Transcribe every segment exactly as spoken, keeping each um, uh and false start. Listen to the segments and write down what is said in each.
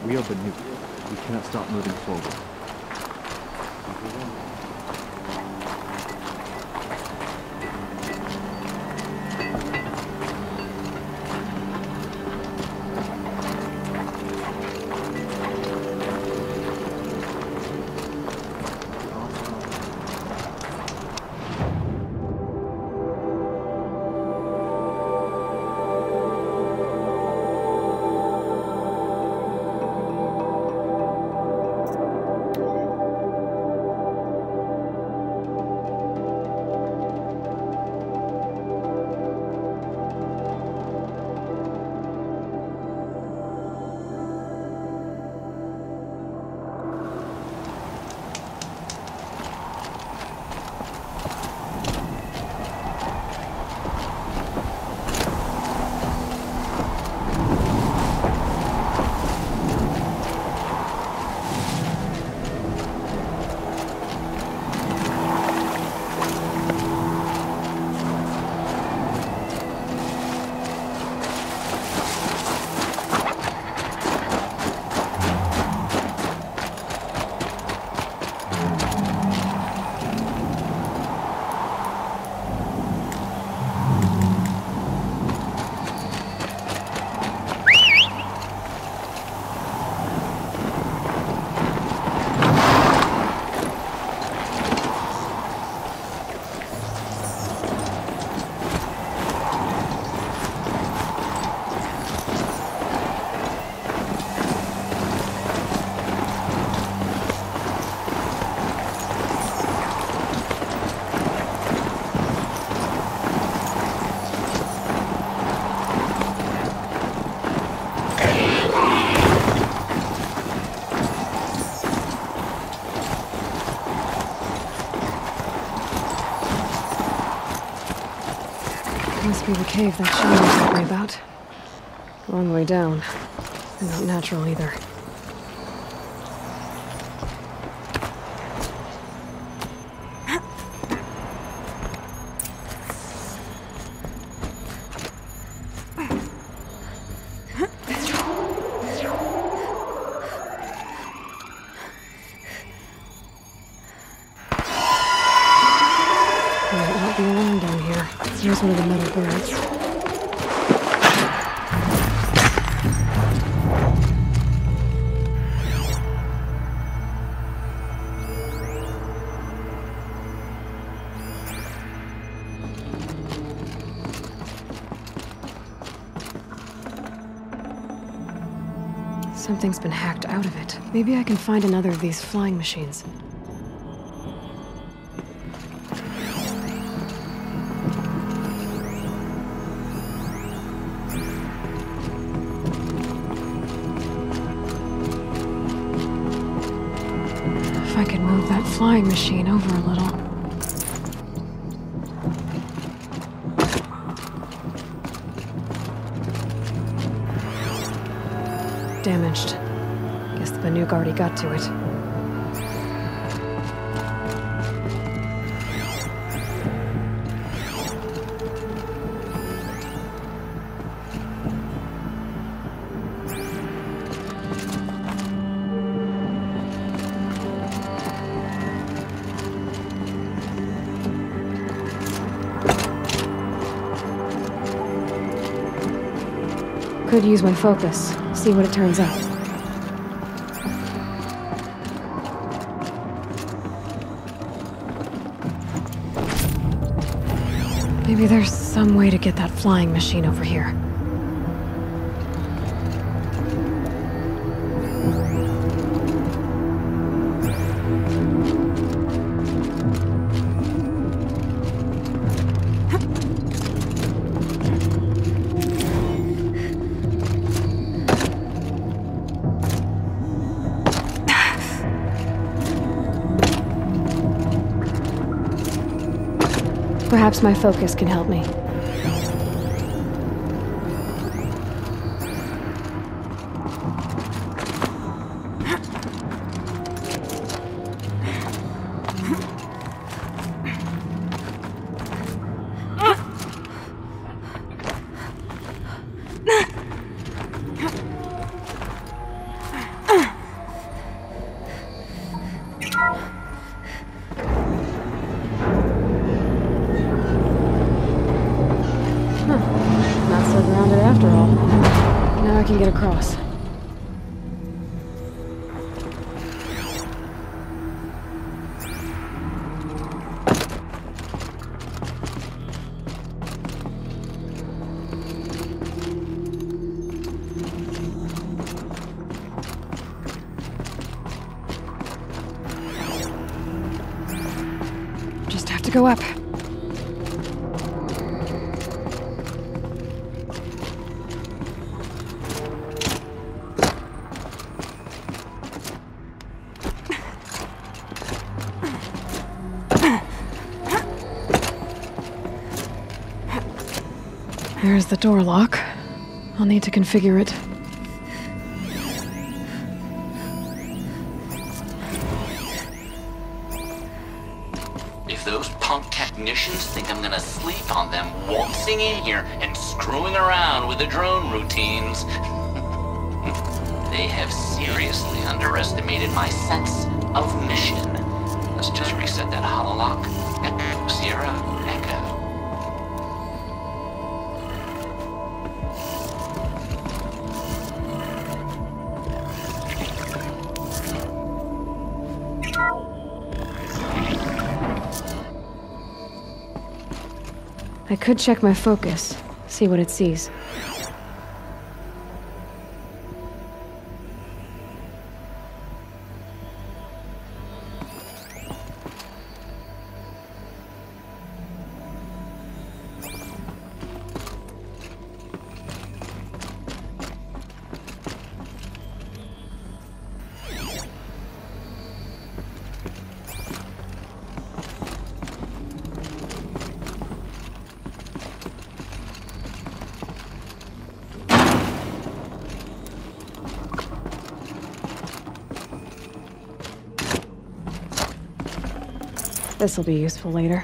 We are beneath. We cannot stop moving forward. Must be the cave that Sylens told me about. Long way down. Not natural either. Might not be alone down here. Here's one of the metal birds. Something's been hacked out of it. Maybe I can find another of these flying machines. If I could move that flying machine over a little. Damaged. Guess the Banuk already got to it. Could use my focus. See what it turns out. Maybe there's some way to get that flying machine over here. Perhaps my focus can help me. Not so grounded after all. Now I can get across. Just have to go up. There's the door lock. I'll need to configure it. If those punk technicians think I'm gonna sleep on them waltzing in here and screwing around with the drone routines, they have seriously underestimated my sense of mission. Let's just reset that hololock. Echo, Sierra, Echo. I could check my focus, see what it sees. This'll be useful later.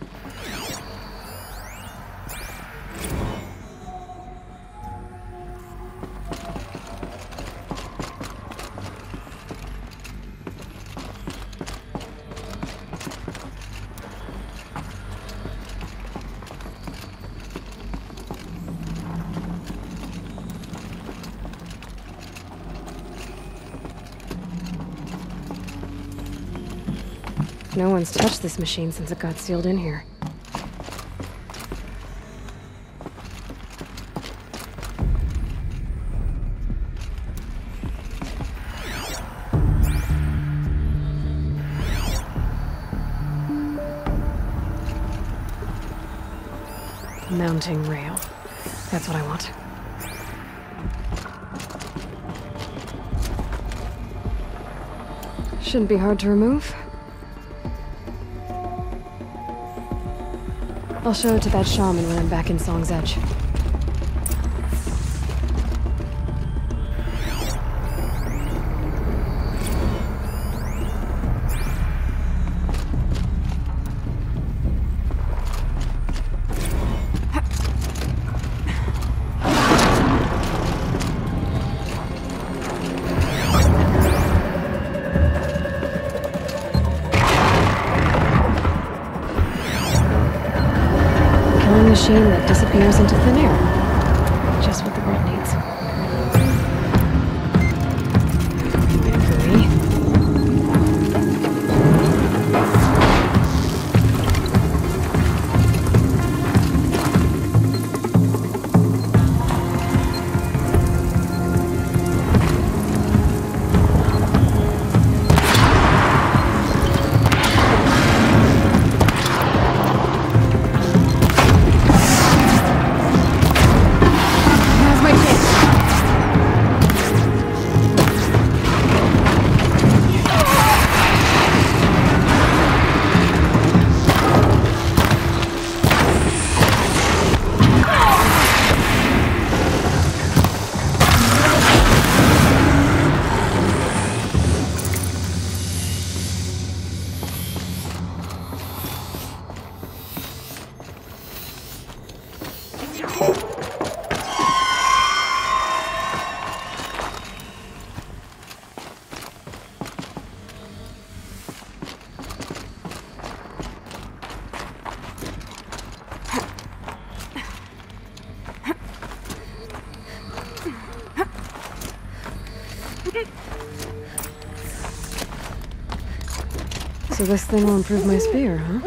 No one's touched this machine since it got sealed in here. Mounting rail. That's what I want. Shouldn't be hard to remove. I'll show it to that shaman when I'm back in Song's Edge. Machine that disappears into thin air. Just what the world needs. Waiting for me. So this thing will improve my spear, huh?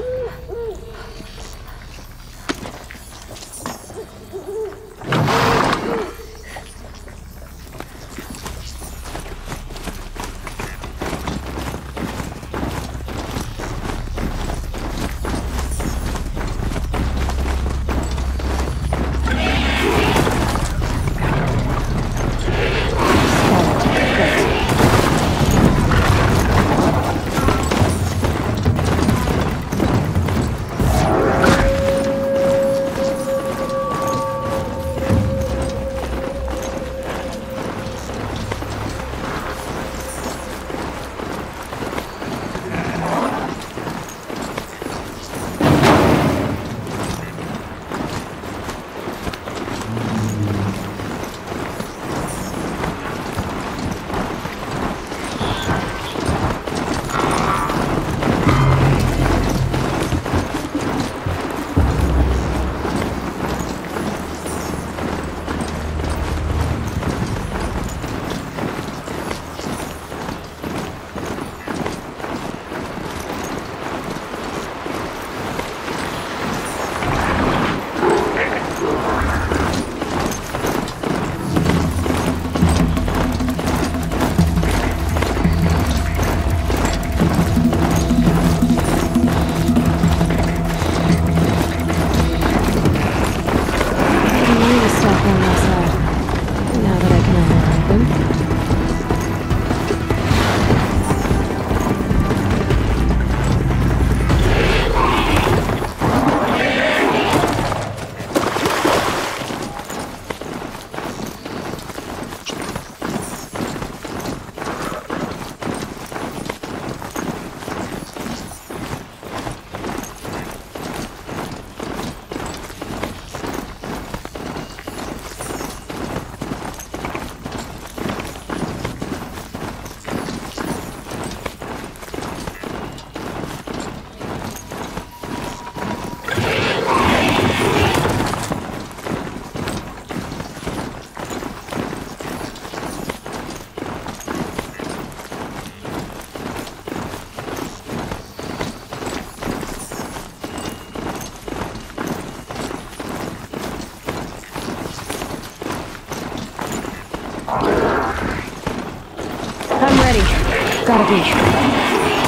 I'm ready. Gotta be.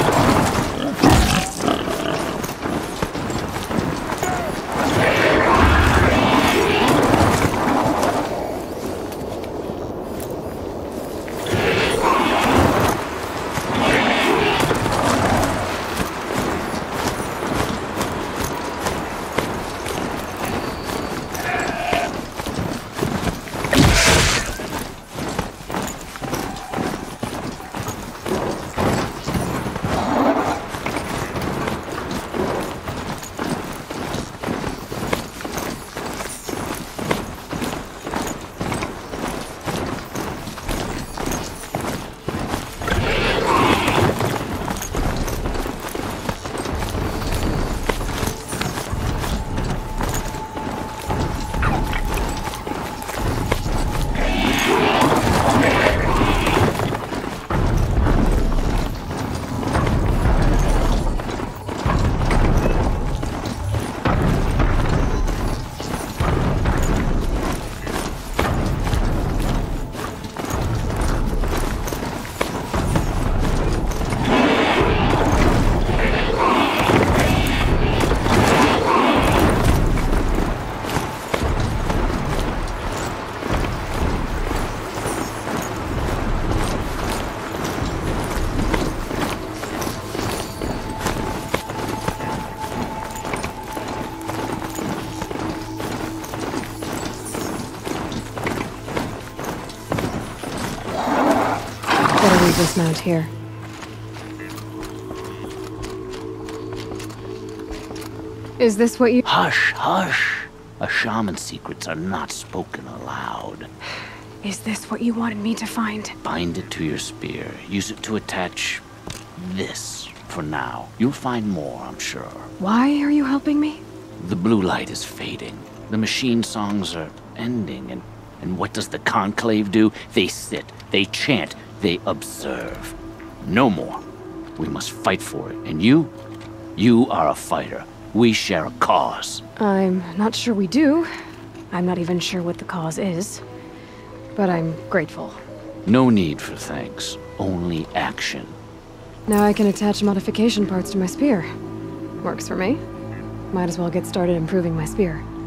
Better leave this mount here. Is this what you— Hush, hush. A shaman's secrets are not spoken aloud. Is this what you wanted me to find? Bind it to your spear. Use it to attach this for now. You'll find more, I'm sure. Why are you helping me? The blue light is fading. The machine songs are ending, and, and what does the conclave do? They sit, they chant, they observe. No more. We must fight for it. And you? You are a fighter. We share a cause. I'm not sure we do. I'm not even sure what the cause is. But I'm grateful. No need for thanks. Only action. Now I can attach modification parts to my spear. Works for me. Might as well get started improving my spear.